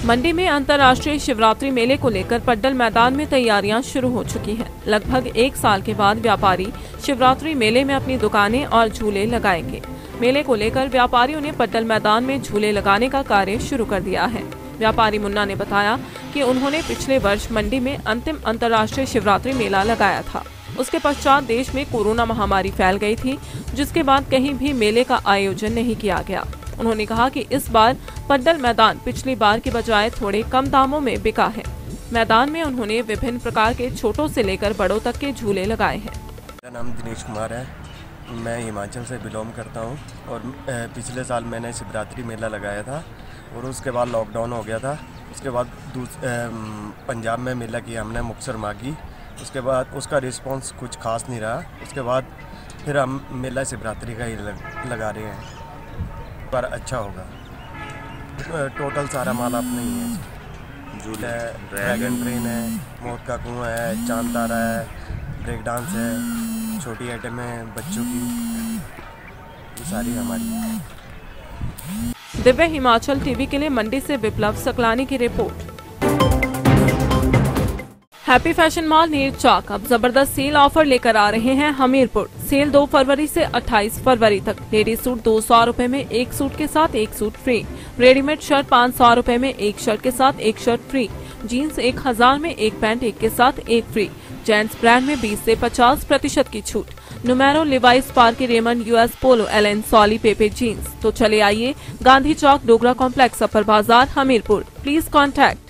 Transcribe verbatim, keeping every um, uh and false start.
मंडी में अंतर्राष्ट्रीय शिवरात्रि मेले को लेकर पड्डल मैदान में तैयारियां शुरू हो चुकी हैं। लगभग एक साल के बाद व्यापारी शिवरात्रि मेले में अपनी दुकानें और झूले लगाएंगे। मेले को लेकर व्यापारियों ने पड्डल मैदान में झूले लगाने का कार्य शुरू कर दिया है। व्यापारी मुन्ना ने बताया कि उन्होंने पिछले वर्ष मंडी में अंतिम अंतर्राष्ट्रीय शिवरात्रि मेला लगाया था। उसके पश्चात देश में कोरोना महामारी फैल गई थी, जिसके बाद कहीं भी मेले का आयोजन नहीं किया गया। उन्होंने कहा कि इस बार पड्डल मैदान पिछली बार की बजाय थोड़े कम दामों में बिका है। मैदान में उन्होंने विभिन्न प्रकार के छोटों से लेकर बड़ों तक के झूले लगाए हैं। मेरा नाम दिनेश कुमार है, मैं हिमाचल से बिलोंग करता हूं और पिछले साल मैंने शिवरात्रि मेला लगाया था और उसके बाद लॉकडाउन हो गया था। उसके बाद पंजाब में मेला किया हमने मुक्तसर मागी। उसके बाद उसका रिस्पांस कुछ खास नहीं रहा। उसके बाद फिर हम मेला शिवरात्रि का ही लग, लगा रहे हैं। पर अच्छा होगा। टोटल सारा माल अपना ही है। झूला है, ड्रैगन ट्रेन है, मौत का कुआं है, चांद तारा है, ब्रेक डांस है, छोटी आइटम है बच्चों की, ये सारी हमारी है। दिव्य हिमाचल टीवी के लिए मंडी से विप्लव सकलानी की रिपोर्ट। हैप्पी फैशन मॉल नीर चौक अब जबरदस्त सेल ऑफर लेकर आ रहे हैं हमीरपुर। सेल दो फरवरी से अट्ठाईस फरवरी तक। लेडीज सूट दो सौ रूपए में एक सूट के साथ एक सूट फ्री। रेडीमेड शर्ट पाँच सौ रूपए में एक शर्ट के साथ एक शर्ट फ्री। जीन्स एक हजार में एक पैंट एक के साथ एक फ्री। जेंट्स ब्रांड में बीस से पचास प्रतिशत की छूट। Numero, Levi's, Sparky, Raymond, US Polo, Allen, Solly, Pepe Jeans. तो चले आइए Gandhi Chowk, Dogra Complex, Upper Bazaar, Hamirpur. Please contact